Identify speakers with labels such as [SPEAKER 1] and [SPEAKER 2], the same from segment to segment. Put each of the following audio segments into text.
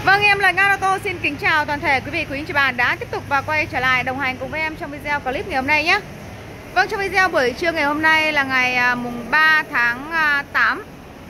[SPEAKER 1] Vâng, em là Nga Ô Tô xin kính chào toàn thể quý vị quý anh chị bạn đã tiếp tục và quay trở lại đồng hành cùng với em trong video clip ngày hôm nay nhé. Vâng, trong video buổi trưa ngày hôm nay là ngày mùng 3 tháng 8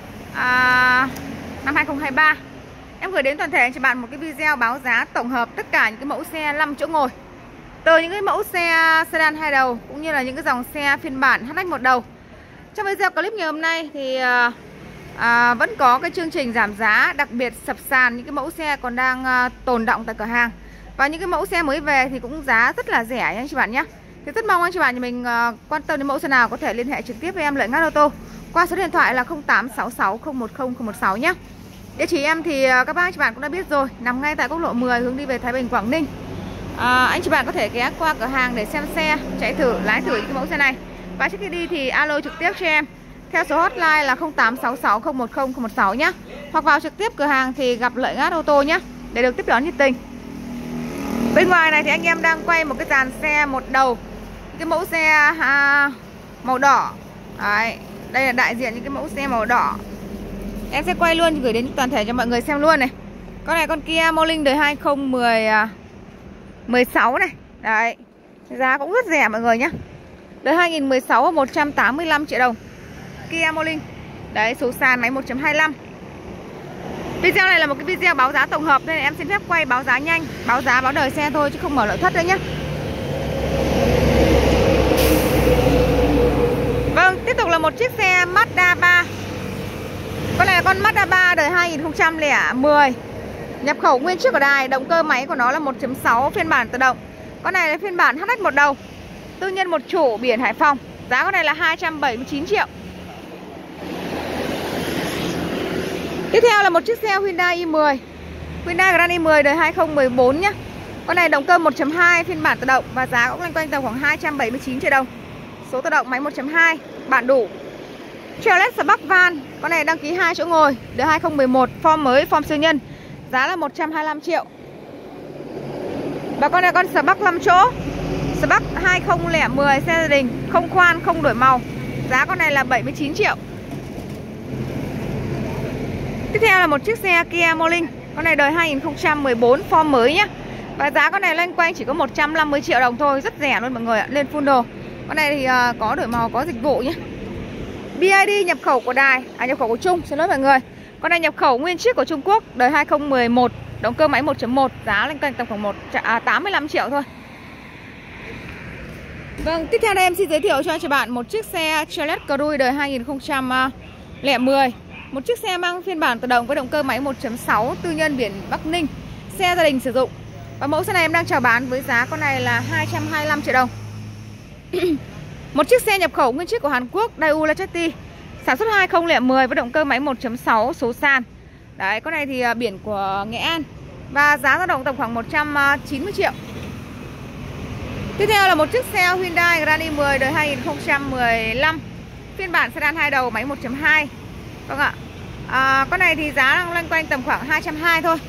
[SPEAKER 1] năm 2023. Em gửi đến toàn thể anh chị bạn một cái video báo giá tổng hợp tất cả những cái mẫu xe 5 chỗ ngồi. Từ những cái mẫu xe sedan 2 đầu cũng như là những cái dòng xe phiên bản HX 1 đầu. Trong video clip ngày hôm nay thì vẫn có cái chương trình giảm giá đặc biệt sập sàn những cái mẫu xe còn đang tồn đọng tại cửa hàng. Và những cái mẫu xe mới về thì cũng giá rất là rẻ nha anh chị bạn nhé. Thì rất mong anh chị bạn nhà mình quan tâm đến mẫu xe nào có thể liên hệ trực tiếp với em Lợi Ngát Ô Tô qua số điện thoại là 0866 010 016 nhé. Địa chỉ em thì các bác anh chị bạn cũng đã biết rồi, nằm ngay tại quốc lộ 10 hướng đi về Thái Bình, Quảng Ninh. Anh chị bạn có thể ghé qua cửa hàng để xem xe, chạy thử, lái thử những cái mẫu xe này. Và trước khi đi thì alo trực tiếp cho em theo số hotline là 0866 010 016 nhé. Hoặc vào trực tiếp cửa hàng thì gặp Lợi Ngát Ô Tô nhé, để được tiếp đón nhiệt tình. Bên ngoài này thì anh em đang quay một cái dàn xe một đầu, cái mẫu xe màu đỏ. Đấy, đây là đại diện những cái mẫu xe màu đỏ. Em sẽ quay luôn gửi đến toàn thể cho mọi người xem luôn này. Con này con Kia Morning đời 2016 này. Đấy, giá cũng rất rẻ mọi người nhé. Đời 2016 185 triệu đồng. Kia Morning. Đấy, số sàn máy 1.25. Video này là một cái video báo giá tổng hợp nên em xin phép quay báo giá nhanh, báo giá báo đời xe thôi chứ không mở nội thất nữa nhé. Vâng, tiếp tục là một chiếc xe Mazda 3. Con này là con Mazda 3 đời 2010. Nhập khẩu nguyên chiếc của đài, động cơ máy của nó là 1.6 phiên bản tự động. Con này là phiên bản HX 1 đầu. Tư nhân một chủ, biển Hải Phòng. Giá con này là 279 triệu. Tiếp theo là một chiếc xe Hyundai i10. Hyundai Grand i10 đời 2014 nhé. Con này động cơ 1.2 phiên bản tự động và giá cũng loanh quanh tầm khoảng 279 triệu đồng. Số tự động máy 1.2, bản đủ. Chevrolet Spark Van, con này đăng ký 2 chỗ ngồi, đời 2011, form mới, form siêu nhân. Giá là 125 triệu. Và con này con Spark 5 chỗ. Spark 2010 xe gia đình, không khoan, không đổi màu. Giá con này là 79 triệu. Tiếp theo là một chiếc xe Kia Morning. Con này đời 2014, form mới nhé. Và giá con này loanh quanh chỉ có 150 triệu đồng thôi, rất rẻ luôn mọi người ạ, lên full đồ. Con này thì có đổi màu, có dịch vụ nhé. BID nhập khẩu của đài, nhập khẩu của Trung, xin lỗi mọi người. Con này nhập khẩu nguyên chiếc của Trung Quốc, đời 2011, động cơ máy 1.1, giá loanh quanh tầm khoảng 85 triệu thôi. Vâng, tiếp theo đây em xin giới thiệu cho anh chị bạn một chiếc xe Chevrolet Cruze đời 2010. Một chiếc xe mang phiên bản tự động với động cơ máy 1.6, tư nhân biển Bắc Ninh, xe gia đình sử dụng. Và mẫu xe này em đang chào bán với giá con này là 225 triệu đồng. Một chiếc xe nhập khẩu nguyên chiếc của Hàn Quốc, Daewoo Lachety, sản xuất 2010 với động cơ máy 1.6, số sàn. Đấy, con này thì biển của Nghệ An và giá dao động tầm khoảng 190 triệu. Tiếp theo là một chiếc xe Hyundai Grand i10 đời 2015, phiên bản sedan 2 đầu máy 1.2. Vâng ạ. Con này thì giá đang loanh quanh tầm khoảng 220 thôi.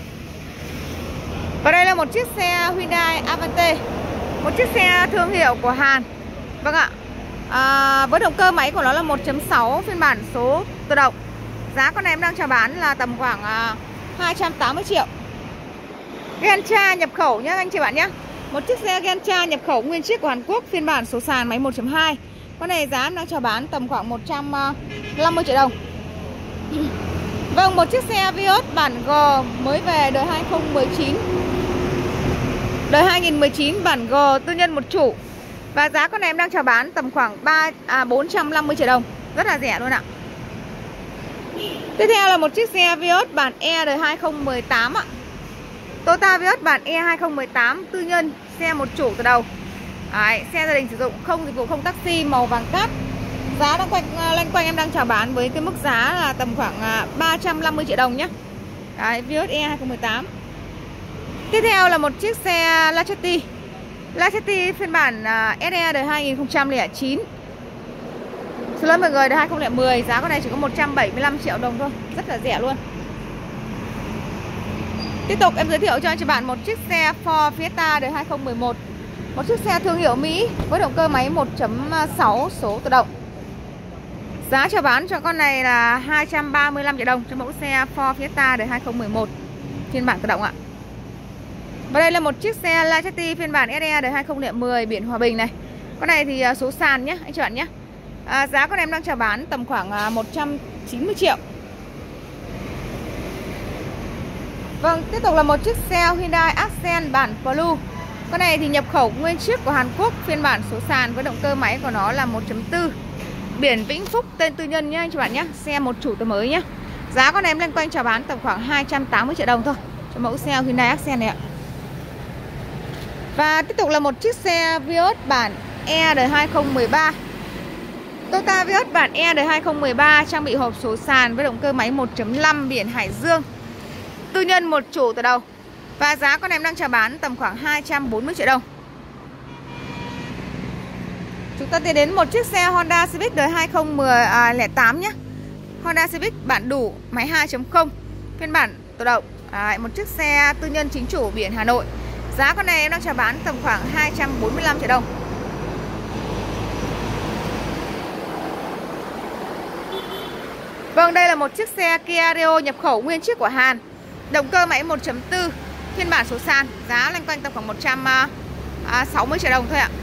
[SPEAKER 1] Và đây là một chiếc xe Hyundai Avante, một chiếc xe thương hiệu của Hàn. Vâng ạ. Với động cơ máy của nó là 1.6 phiên bản số tự động. Giá con này em đang chào bán là tầm khoảng 280 triệu. Gentra nhập khẩu nhé anh chị bạn nhé. Một chiếc xe Gentra nhập khẩu nguyên chiếc của Hàn Quốc, phiên bản số sàn máy 1.2. Con này giá em đang chào bán tầm khoảng 150 triệu đồng. Vâng, một chiếc xe Vios bản G mới về đời 2019. Đời 2019 bản G tư nhân một chủ. Và giá con này em đang chào bán tầm khoảng 450 triệu đồng. Rất là rẻ luôn ạ. Tiếp theo là một chiếc xe Vios bản E đời 2018 ạ. Toyota Vios bản E 2018 tư nhân, xe một chủ từ đầu. Đấy, xe gia đình sử dụng, không dịch vụ, không taxi, màu vàng cát. Giá đang loanh quanh em đang chào bán với cái mức giá là tầm khoảng 350 triệu đồng nhé. Đấy, Vios E 2018. Tiếp theo là một chiếc xe Lachety. Lachety phiên bản SE đời 2009. Xin lỗi mọi người, đời 2010. Giá con này chỉ có 175 triệu đồng thôi, rất là rẻ luôn. Tiếp tục em giới thiệu cho anh chị bạn một chiếc xe Ford Fiesta đời 2011. Một chiếc xe thương hiệu Mỹ với động cơ máy 1.6 số tự động. Giá chào bán cho con này là 235 triệu đồng cho mẫu xe Ford Fiesta đời 2011. phiên bản tự động ạ. Và đây là một chiếc xe Lacetti phiên bản SE đời 2010 biển Hòa Bình này. Con này thì số sàn nhé anh chị bạn nhé. Giá con em đang chào bán tầm khoảng 190 triệu. Vâng, tiếp tục là một chiếc xe Hyundai Accent bản Blue. Con này thì nhập khẩu nguyên chiếc của Hàn Quốc, phiên bản số sàn với động cơ máy của nó là 1.4. Biển Vĩnh Phúc, tên tư nhân nhé anh chị bạn nhé. Xe một chủ từ mới nhé. Giá con em lên quanh chào bán tầm khoảng 280 triệu đồng thôi cho mẫu xe Hyundai Accent này ạ. Và tiếp tục là một chiếc xe Vios bản E đời 2013. Toyota Vios bản E đời 2013 trang bị hộp số sàn với động cơ máy 1.5 biển Hải Dương. Tư nhân một chủ từ đầu. Và giá con em đang chào bán tầm khoảng 240 triệu đồng. Chúng ta tiến đến một chiếc xe Honda Civic đời 2008 nhé. Honda Civic bản đủ máy 2.0 phiên bản tự động. Một chiếc xe tư nhân chính chủ biển Hà Nội. Giá con này em đang chào bán tầm khoảng 245 triệu đồng. Vâng, đây là một chiếc xe Kia Rio nhập khẩu nguyên chiếc của Hàn. Động cơ máy 1.4 phiên bản số sàn. Giá loanh quanh tầm khoảng 160 triệu đồng thôi ạ.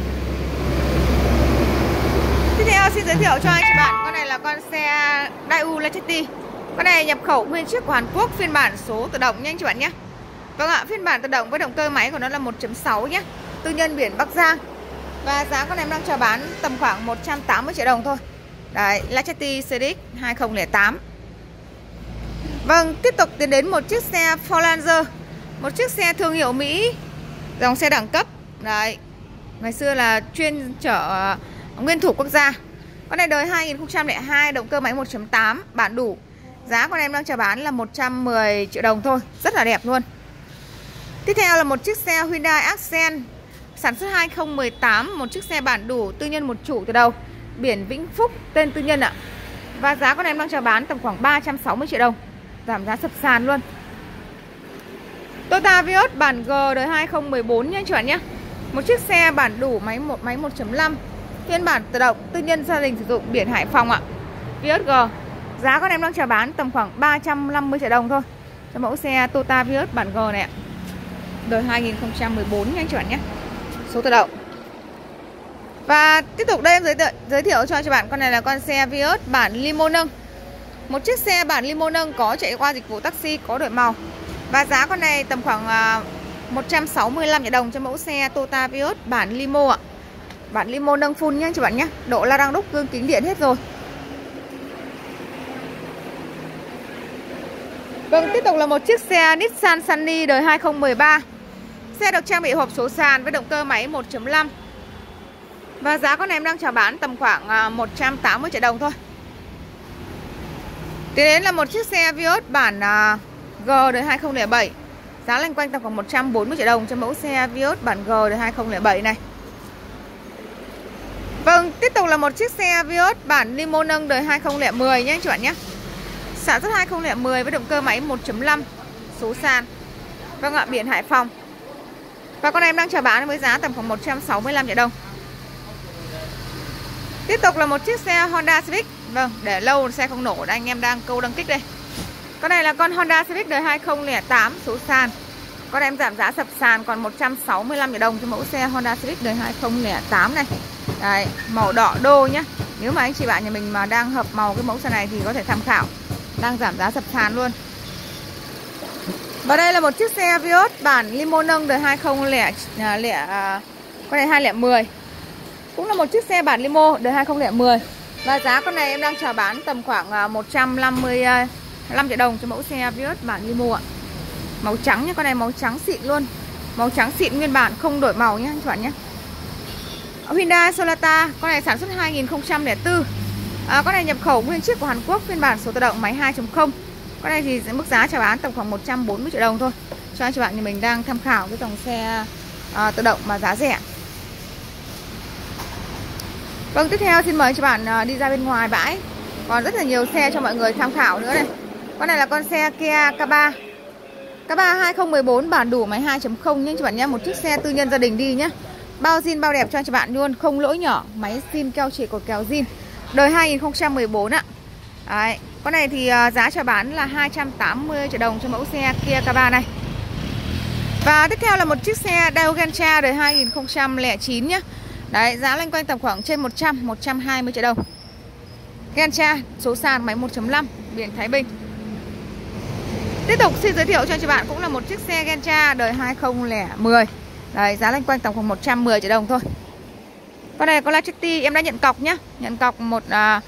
[SPEAKER 1] Tiếp theo xin giới thiệu cho anh chị bạn, con này là con xe Daewoo Lacetti. Con này nhập khẩu nguyên chiếc của Hàn Quốc, phiên bản số tự động nha anh chị bạn nhé. Vâng ạ, phiên bản tự động với động cơ máy của nó là 1.6 nhé. Tư nhân biển Bắc Giang. Và giá con em đang chào bán tầm khoảng 180 triệu đồng thôi. Đấy, Lacetti CX 2008. Vâng, tiếp tục tiến đến một chiếc xe Forlanger. Một chiếc xe thương hiệu Mỹ, dòng xe đẳng cấp. Đấy, ngày xưa là chuyên chở nguyên thủ quốc gia. Con này đời 2002, động cơ máy 1.8, bản đủ. Giá con em đang chào bán là 110 triệu đồng thôi. Rất là đẹp luôn. Tiếp theo là một chiếc xe Hyundai Accent sản xuất 2018. Một chiếc xe bản đủ, tư nhân một chủ từ đầu, biển Vĩnh Phúc, tên tư nhân ạ. Và giá con em đang chào bán tầm khoảng 360 triệu đồng. Giảm giá sập sàn luôn. Toyota Vios bản G đời 2014 nha anh chị bạn nhé. Một chiếc xe bản đủ máy 1.5 phiên bản tự động, tư nhân gia đình sử dụng, biển Hải Phòng ạ. Vios G. Giá con em đang chào bán tầm khoảng 350 triệu đồng thôi cho mẫu xe Toyota Vios bản G này ạ. Đời 2014 nha anh chị bạn nhé. Số tự động. Và tiếp tục đây em giới thiệu cho bạn, con này là con xe Vios bản limo nâng. Một chiếc xe bản limo nâng có chạy qua dịch vụ taxi, có đổi màu. Và giá con này tầm khoảng 165 triệu đồng cho mẫu xe Toyota Vios bản limo ạ. Bản limo nâng full nhé anh chị bạn nhé. Độ la răng đúc, gương kính điện hết rồi. Vâng, tiếp tục là một chiếc xe Nissan Sunny đời 2013. Xe được trang bị hộp số sàn với động cơ máy 1.5. Và giá con em đang chào bán tầm khoảng 180 triệu đồng thôi. Tiếp đến là một chiếc xe Vios bản G đời 2007. Giá loanh quanh tầm khoảng 140 triệu đồng cho mẫu xe Vios bản G đời 2007 này. Vâng, tiếp tục là một chiếc xe Vios bản limo nâng đời 2010 nhé anh chị bạn nhé. Sản xuất 2010 với động cơ máy 1.5 số sàn. Vâng ạ, biển Hải Phòng. Và con em đang chào bán với giá tầm khoảng 165 triệu đồng. Tiếp tục là một chiếc xe Honda Civic. Vâng, để lâu xe không nổ, anh em đang câu đăng kích đây. Con này là con Honda Civic đời 2008 số sàn. Con em giảm giá sập sàn còn 165 triệu đồng cho mẫu xe Honda Civic đời 2008 này. Đấy, màu đỏ đô nhá. Nếu mà anh chị bạn nhà mình mà đang hợp màu cái mẫu xe này thì có thể tham khảo. Đang giảm giá sập sàn luôn. Và đây là một chiếc xe Vios bản limo nâng đời 2010. Con này 2010. Cũng là một chiếc xe bản limo đời 2010. Và giá con này em đang chào bán tầm khoảng 155 triệu đồng cho mẫu xe Vios bản limo ạ. Màu trắng nhé, con này màu trắng xịn luôn. Màu trắng xịn nguyên bản, không đổi màu nhé anh chị bạn nhé. Hyundai Sonata, con này sản xuất 2004. Con này nhập khẩu nguyên chiếc của Hàn Quốc, phiên bản số tự động máy 2.0. Con này thì mức giá chào bán tầm khoảng 140 triệu đồng thôi cho anh chị bạn thì mình đang tham khảo cái dòng xe tự động mà giá rẻ. Vâng, tiếp theo xin mời anh chị bạn đi ra bên ngoài bãi. Còn rất là nhiều xe cho mọi người tham khảo nữa này. Con này là con xe Kia K3. K3 2014 bản đủ máy 2.0 nhé anh chị bạn nhé. Một chiếc xe tư nhân gia đình đi nhé. Bao zin bao đẹp cho anh chị bạn luôn, không lỗi nhỏ, máy zin keo chỉ cột kèo zin. Đời 2014 ạ. Đấy, Con này thì giá chào bán là 280 triệu đồng cho mẫu xe Kia K3 này. Và tiếp theo là một chiếc xe Daewoo Gentra đời 2009 nhé. Đấy, giá loanh quanh tầm khoảng trên 120 triệu đồng. Gentra, số sàn máy 1.5, biển Thái Bình. Tiếp tục xin giới thiệu cho chị bạn cũng là một chiếc xe Gentra đời 2010. Đấy, giá loanh quanh tầm khoảng 110 triệu đồng thôi. Con này con Lachety em đã nhận cọc nhá. Nhận cọc một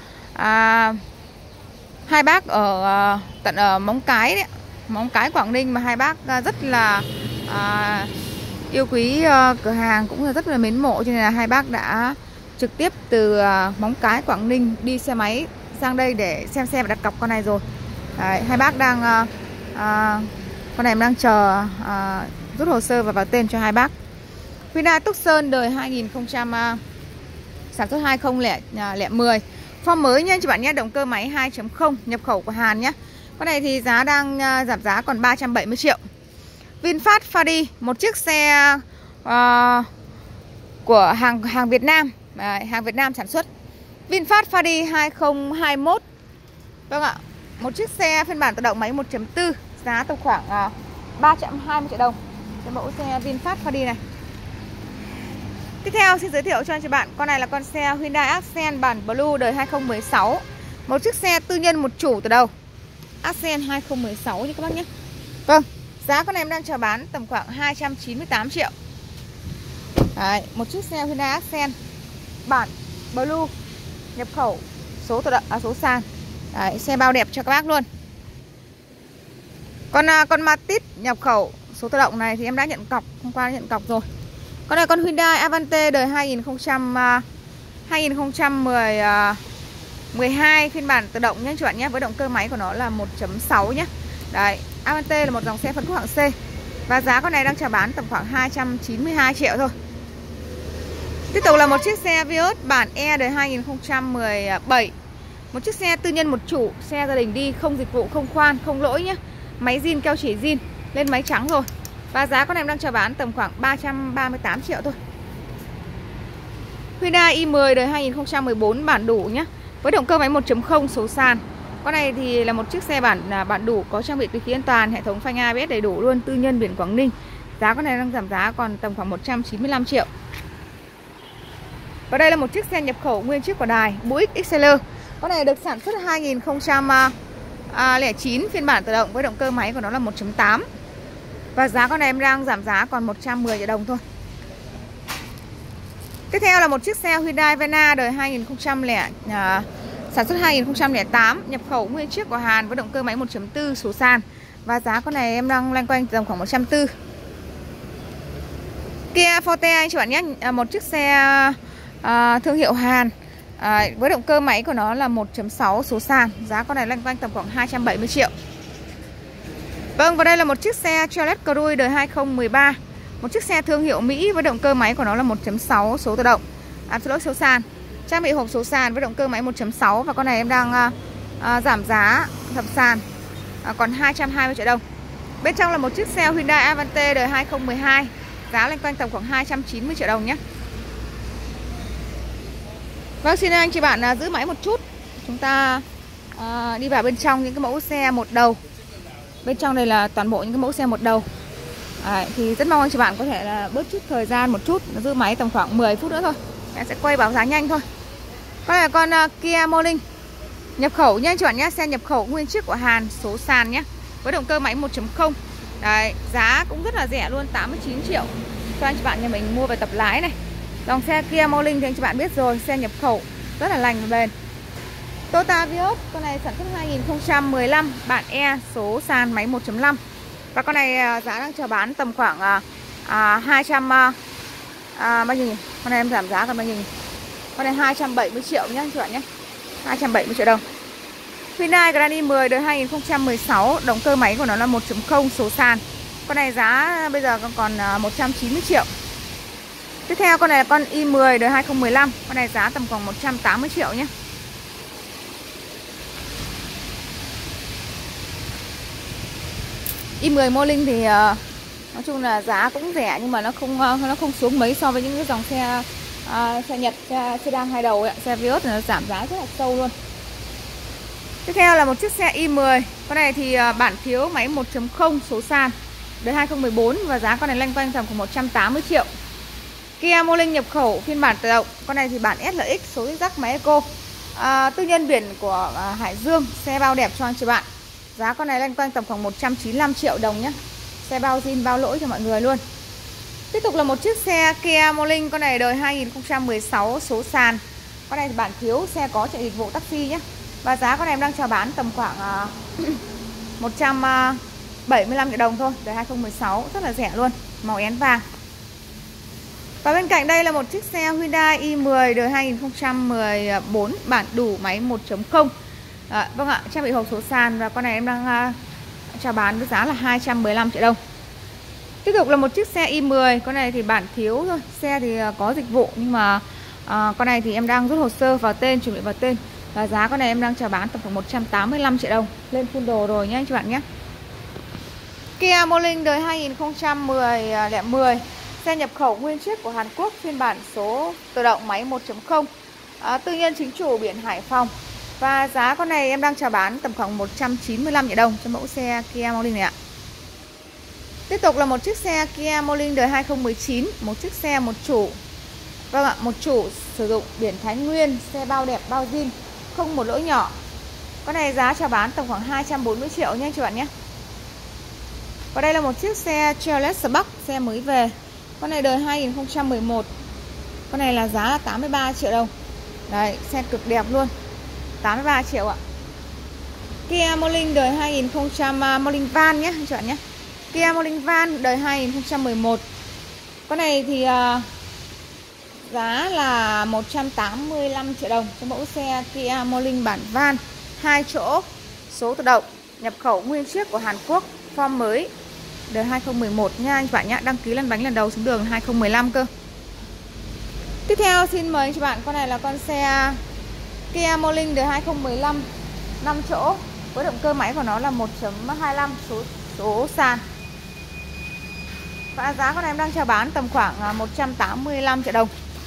[SPEAKER 1] hai bác ở tận ở Móng Cái đấy, Móng Cái Quảng Ninh, mà hai bác rất là yêu quý cửa hàng cũng là rất là mến mộ, cho nên là hai bác đã trực tiếp từ Móng Cái Quảng Ninh đi xe máy sang đây để xem xe và đặt cọc con này rồi. Đấy, hai bác đang con này em đang chờ rút hồ sơ và vào tên cho hai bác. Hyundai Tucson đời 2000 sản xuất 2010. Form mới nha chị bạn nhé, động cơ máy 2.0 nhập khẩu của Hàn nhé. Con này thì giá đang giảm giá còn 370 triệu. VinFast Fadi, một chiếc xe của hàng Việt Nam, hàng Việt Nam sản xuất. VinFast Fadi 2021. Vâng ạ, một chiếc xe phiên bản tự động máy 1.4, giá tầm khoảng 320 triệu đồng cho mẫu xe VinFast Fadi này. Tiếp theo xin giới thiệu cho anh chị bạn, con này là con xe Hyundai Accent bản Blue đời 2016. Một chiếc xe tư nhân một chủ từ đầu. Accent 2016 như các bác nhé. Vâng, giá con này em đang chào bán tầm khoảng 298 triệu. Đấy, một chiếc xe Hyundai Accent bản Blue nhập khẩu, số tự động, số sàn. Đấy, xe bao đẹp cho các bác luôn. Con Matiz nhập khẩu số tự động này thì em đã nhận cọc, hôm qua đã nhận cọc rồi. Con này con Hyundai Avante đời 2012 phiên bản tự động nhé các bạn nhé, với động cơ máy của nó là 1.6 nhé. Đấy, Avante là một dòng xe phân khúc hạng C. Và giá con này đang chào bán tầm khoảng 292 triệu thôi. Tiếp tục là một chiếc xe Vios bản E đời 2017. Một chiếc xe tư nhân một chủ, xe gia đình đi, không dịch vụ, không khoan, không lỗi nhé. Máy zin, keo chỉ zin, lên máy trắng rồi. Và giá con em đang chào bán tầm khoảng 338 triệu thôi. Hyundai i10 đời 2014 bản đủ nhé, với động cơ máy 1.0 số sàn. Con này thì là một chiếc xe bản đủ, có trang bị túi khí an toàn, hệ thống phanh ABS đầy đủ luôn, tư nhân biển Quảng Ninh. Giá con này đang giảm giá còn tầm khoảng 195 triệu. Và đây là một chiếc xe nhập khẩu nguyên chiếc của Đài, Buick XL. Con này được sản xuất 2009 phiên bản tự động, với động cơ máy của nó là 1.8. Và giá con này em đang giảm giá còn 110 triệu đồng thôi. Tiếp theo là một chiếc xe Hyundai Verna đời sản xuất 2008, nhập khẩu nguyên chiếc của Hàn, với động cơ máy 1.4 số sàn. Và giá con này em đang loanh quanh tầm khoảng 140. Kia Forte anh chị bạn nhé, một chiếc xe thương hiệu Hàn, với động cơ máy của nó là 1.6 số sàn. Giá con này loanh quanh tầm khoảng 270 triệu. Vâng, và đây là một chiếc xe Chevrolet Cruze đời 2013. Một chiếc xe thương hiệu Mỹ với động cơ máy của nó là 1.6 số tự động, số sàn. Trang bị hộp số sàn với động cơ máy 1.6. Và con này em đang giảm giá thập sàn còn 220 triệu đồng. Bên trong là một chiếc xe Hyundai Avante đời 2012. Giá lên quanh tầm khoảng 290 triệu đồng nhé. Vâng, xin anh chị bạn giữ máy một chút. Chúng ta đi vào bên trong những cái mẫu xe một đầu. Bên trong đây là toàn bộ những cái mẫu xe một đầu. Thì rất mong anh chị bạn có thể là bớt chút thời gian một chút, giữ máy tầm khoảng 10 phút nữa thôi. Em sẽ quay báo giá nhanh thôi. Con này là con Kia Morning nhập khẩu nha anh chị bạn nhé, xe nhập khẩu nguyên chiếc của Hàn, số sàn nhé, với động cơ máy 1.0. Đấy, giá cũng rất là rẻ luôn, 89 triệu cho anh chị bạn nhà mình mua về tập lái này. Dòng xe Kia Morning thì anh chị bạn biết rồi, xe nhập khẩu rất là lành và bền. Toyota Vios, con này sản xuất 2015, bản E, số sàn máy 1.5. Và con này giá đang chào bán tầm khoảng 200 bao nhiêu nhỉ? Con này em giảm giá còn bao nhiêu nhỉ? Con này 270 triệu nhé anh chị bạn nhé, 270 triệu đồng. Hyundai Grand i10 đời 2016, động cơ máy của nó là 1.0 số sàn. Con này giá bây giờ còn 190 triệu. Tiếp theo con này là con i10 đời 2015, con này giá tầm khoảng 180 triệu nhé. i10 Morning thì nói chung là giá cũng rẻ, nhưng mà nó không xuống mấy so với những cái dòng xe Nhật, sedan hai đầu ấy, xe Vios nó giảm giá rất là sâu luôn. Tiếp theo là một chiếc xe i10. Con này thì bản thiếu máy 1.0 số sàn, đời 2014 và giá con này loanh quanh tầm khoảng 180 triệu. Kia Morning nhập khẩu phiên bản tự động. Con này thì bản SLX, số tích rắc, máy Eco. Tư nhân biển của Hải Dương, xe bao đẹp cho anh chị bạn. Giá con này loanh quanh tầm khoảng 195 triệu đồng nhé. Xe bao zin bao lỗi cho mọi người luôn. Tiếp tục là một chiếc xe Kia Morning. Con này đời 2016 số sàn. Con này thì bản thiếu, xe có chạy dịch vụ taxi nhé. Và giá con này em đang chào bán tầm khoảng 175 triệu đồng thôi. Đời 2016, rất là rẻ luôn. Màu én vàng. Và bên cạnh đây là một chiếc xe Hyundai i10 đời 2014, bản đủ máy 1.0. Vâng ạ, trang bị hộp số sàn. Và con này em đang chào bán với giá là 215 triệu đồng. Tiếp tục là một chiếc xe i10. Con này thì bản thiếu thôi. Xe thì có dịch vụ, nhưng mà con này thì em đang rút hồ sơ vào tên, chuẩn bị vào tên. Và giá con này em đang chào bán tầm khoảng 185 triệu đồng. Lên full đồ rồi nhé anh chị bạn nhé. Kia Morning đời 2010. Xe nhập khẩu nguyên chiếc của Hàn Quốc, phiên bản số tự động máy 1.0. Tư nhân chính chủ biển Hải Phòng. Và giá con này em đang chào bán tầm khoảng 195 triệu đồng cho mẫu xe Kia Morning này ạ. Tiếp tục là một chiếc xe Kia Morning đời 2019. Một chiếc xe một chủ. Vâng ạ, một chủ sử dụng biển Thái Nguyên. Xe bao đẹp, bao zin, không một lỗi nhỏ. Con này giá chào bán tầm khoảng 240 triệu nha anh chị bạn nhé. Và đây là một chiếc xe Chevrolet Spark, xe mới về. Con này đời 2011. Con này là giá là 83 triệu đồng. Đấy, xe cực đẹp luôn. 83 triệu ạ. Kia Morning đời 2000 Morning Van nhé anh chị bạn nhé. Kia Morning Van đời 2011. Con này thì giá là 185 triệu đồng cho mẫu xe Kia Morning bản van 2 chỗ, số tự động, nhập khẩu nguyên chiếc của Hàn Quốc, form mới, đời 2011 nha anh chị bạn nhé. Đăng ký lăn bánh lần đầu xuống đường 2015 cơ. Tiếp theo xin mời anh chị bạn, con này là con xe Kia Morning đời 2015 5 chỗ, với động cơ máy của nó là 1.25 số sàn. Và giá con này em đang chào bán tầm khoảng 185 triệu đồng.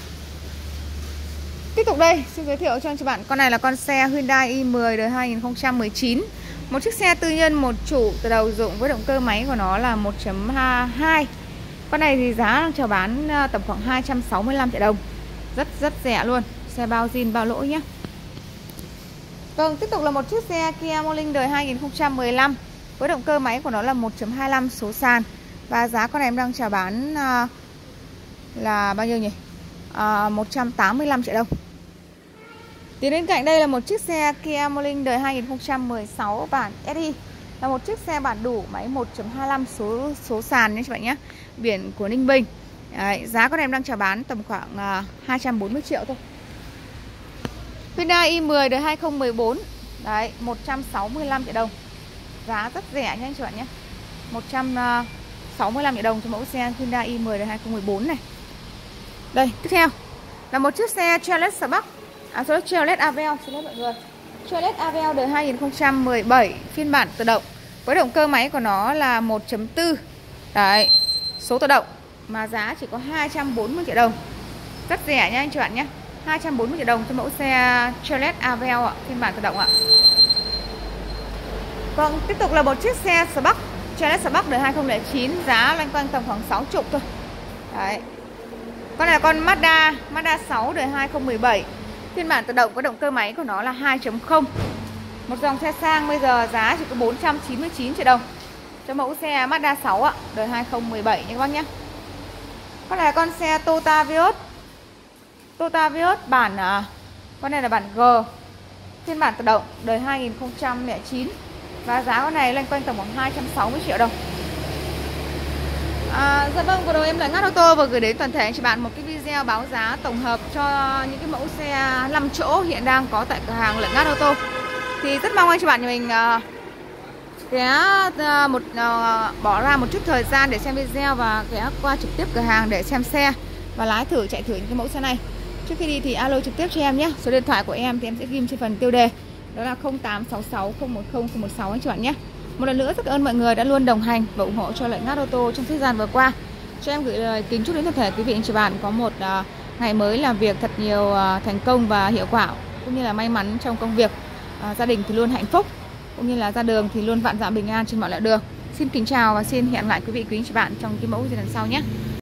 [SPEAKER 1] Tiếp tục đây, xin giới thiệu cho anh chị bạn, con này là con xe Hyundai i10 đời 2019. Một chiếc xe tư nhân một chủ từ đầu dụng với động cơ máy của nó là 1.2. Con này thì giá đang chào bán tầm khoảng 265 triệu đồng. Rất rẻ luôn. Xe bao zin bao lỗi nhé. Vâng, tiếp tục là một chiếc xe Kia Morning đời 2015 với động cơ máy của nó là 1.25 số sàn. Và giá con này em đang chào bán là bao nhiêu nhỉ? 185 triệu đồng. Tiến đến cạnh đây là một chiếc xe Kia Morning đời 2016 bản SI. Là một chiếc xe bản đủ máy 1.25 số sàn nha các bạn nhé. Biển của Ninh Bình. Đấy, giá con em đang chào bán tầm khoảng 240 triệu thôi. Hyundai i10 đời 2014. Đấy, 165 triệu đồng. Giá rất rẻ nha anh chị bạn nhé. 165 triệu đồng cho mẫu xe Hyundai i10 đời 2014 này. Đây, tiếp theo là một chiếc xe Chevrolet Spark. Chevrolet Aveo, xin lỗi mọi người. Chevrolet Aveo đời 2017, phiên bản tự động. Với động cơ máy của nó là 1.4. Đấy, số tự động. Mà giá chỉ có 240 triệu đồng. Rất rẻ nha anh chị bạn nhé. 240 triệu đồng cho mẫu xe Chevrolet Aveo ạ, phiên bản tự động ạ. Vâng, tiếp tục là một chiếc xe Spark, Chevrolet Spark đời 2009, giá loanh quanh tầm khoảng 60 thôi. Đấy. Con này là con Mazda 6 đời 2017. Phiên bản tự động có động cơ máy của nó là 2.0. Một dòng xe sang bây giờ giá chỉ có 499 triệu đồng cho mẫu xe Mazda 6 ạ, đời 2017 nha các bác nhé. Con này là con xe Toyota Vios. Toyota Vios bản con này là bản G. Phiên bản tự động đời 2009. Và giá con này loanh quanh tầm khoảng 260 triệu đồng. Dạ vâng, vừa rồi em lại Ngắt Ô Tô vừa gửi đến toàn thể anh chị bạn một cái video báo giá tổng hợp cho những cái mẫu xe 5 chỗ hiện đang có tại cửa hàng Lợi Ngắt Ô Tô. Thì rất mong anh chị bạn nhà mình bỏ ra một chút thời gian để xem video và ghé qua trực tiếp cửa hàng để xem xe và lái thử, chạy thử những cái mẫu xe này. Trước khi đi thì alo trực tiếp cho em nhé. Số điện thoại của em thì em sẽ ghi trên phần tiêu đề, đó là 0866 010 016 anh chị bạn nhé. Một lần nữa rất ơn mọi người đã luôn đồng hành và ủng hộ cho Lợi Ngắt Ô Tô trong thời gian vừa qua. Cho em gửi lời kính chúc đến toàn thể quý vị anh chị bạn có một ngày mới làm việc thật nhiều thành công và hiệu quả, cũng như là may mắn trong công việc. gia đình thì luôn hạnh phúc, cũng như là ra đường thì luôn vạn dặm bình an trên mọi lẽ đường. Xin kính chào và xin hẹn lại quý vị quý anh chị bạn trong cái mẫu gì lần sau nhé.